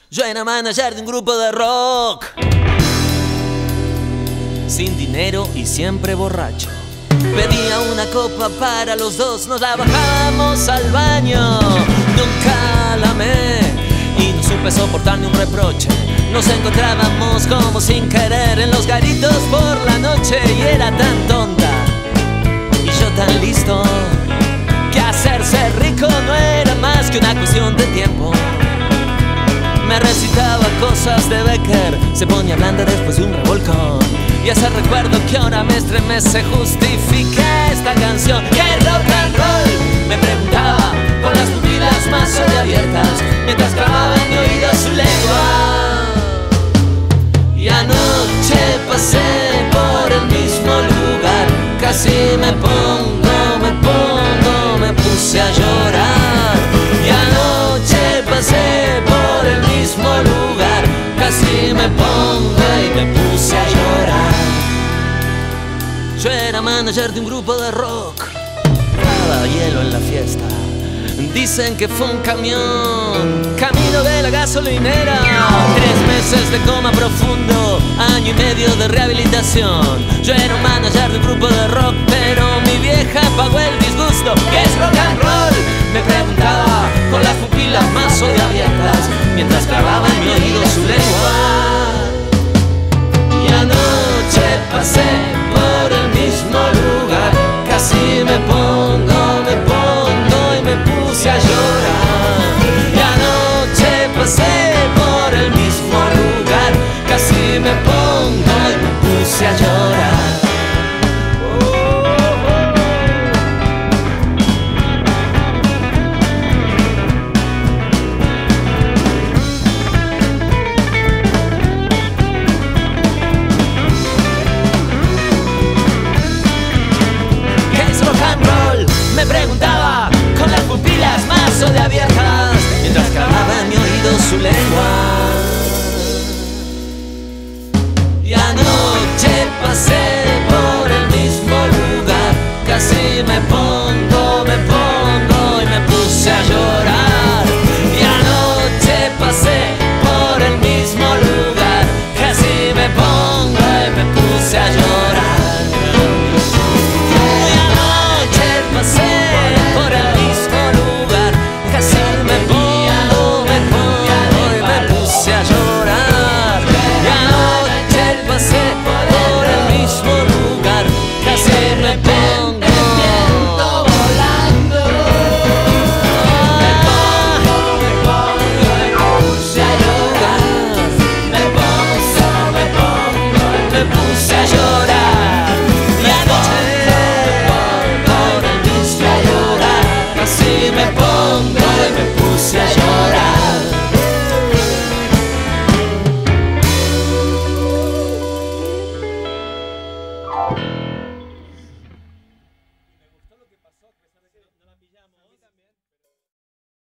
Yo era manager de un grupo de rock, sin dinero y siempre borracho. Pedía una copa para los dos, nos la bajábamos al baño. Nunca la amé y no supe soportar ni un reproche. Nos encontrábamos como sin querer en los garitos por la noche. Y era tan tonta y yo tan listo que hacerse rico no era más que una cuestión de tiempo. Me recitaba cosas de Becker, se ponía blanda después de un revolcón. Y ese recuerdo que ahora me estremece justifica esta canción. ¡Qué rock and roll! Me preguntaba con las pupilas más abiertas mientras clavaba en mi oído su lengua. Y anoche pasé por el mismo lugar, casi me puse a llorar. Y anoche pasé por el mismo lugar, casi me puse a llorar. Yo era manager de un grupo de rock, daba hielo en la fiesta. Dicen que fue un camión, camino de la gasolinera. 3 meses de coma profundo, año y medio de rehabilitación. Yo era un manager de un grupo de rock, pero mi vieja pagó el disgusto. ¿Qué es rock and roll? Me preguntaba con las pupilas más abiertas mientras clavaba en mi oído su lengua. Y anoche pasé por el mismo lugar, casi me pongo y me puse a llorar. Y anoche pasé por el mismo lugar, casi me pongo y me puse a llorar. Me preguntaba con las pupilas más abiertas mientras clavaba en mi oído su lengua. Y anoche pasé por el mismo lugar, casi me pongo y me puse a llorar. Y anoche pasé por el mismo lugar, casi me pongo y me puse a llorar. Bye.